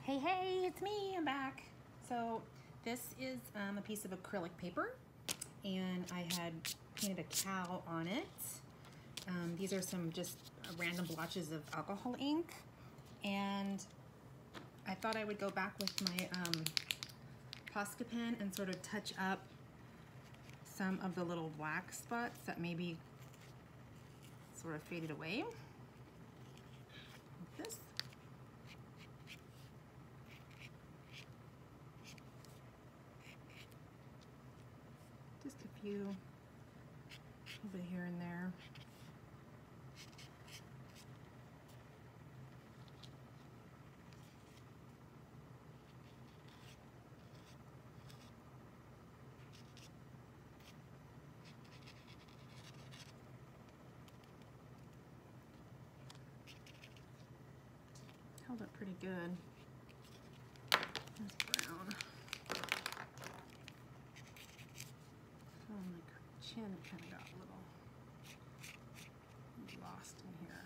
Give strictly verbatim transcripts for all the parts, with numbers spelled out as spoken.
Hey, hey, it's me, I'm back. So this is um, a piece of acrylic paper, and I had painted a cow on it. Um, these are some just random blotches of alcohol ink, and I thought I would go back with my um, pasca pen and sort of touch up some of the little black spots that maybe sort of faded away. Like this. Just a few, a little bit here and there. Held up pretty good. That's brown. Oh, my chin kind of got a little lost in here.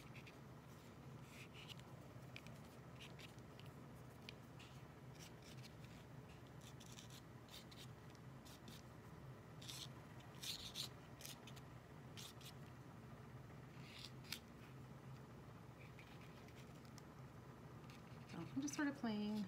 So I'm just sort of playing.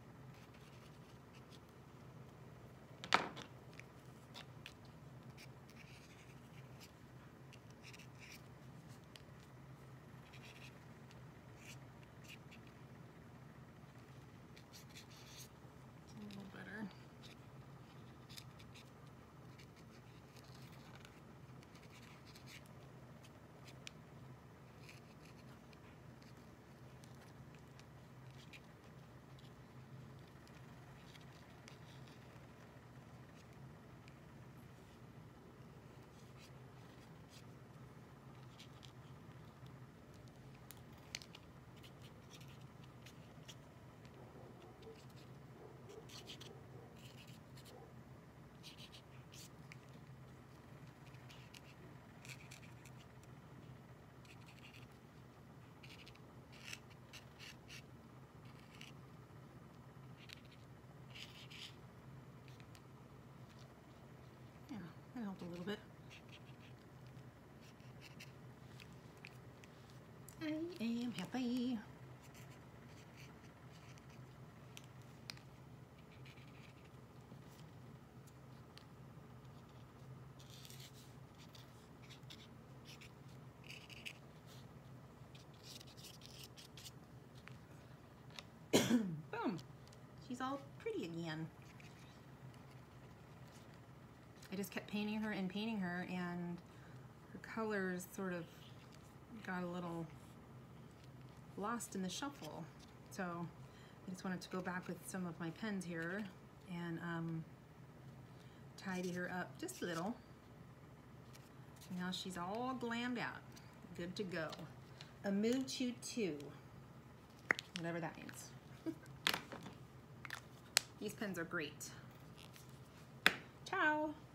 Yeah, that helped a little bit. I am happy. Boom! She's all pretty again. I just kept painting her and painting her, and her colors sort of got a little lost in the shuffle. So I just wanted to go back with some of my pens here and um, tidy her up just a little. Now she's all glammed out, good to go. A mood choo two, whatever that means. These pens are great. Ciao.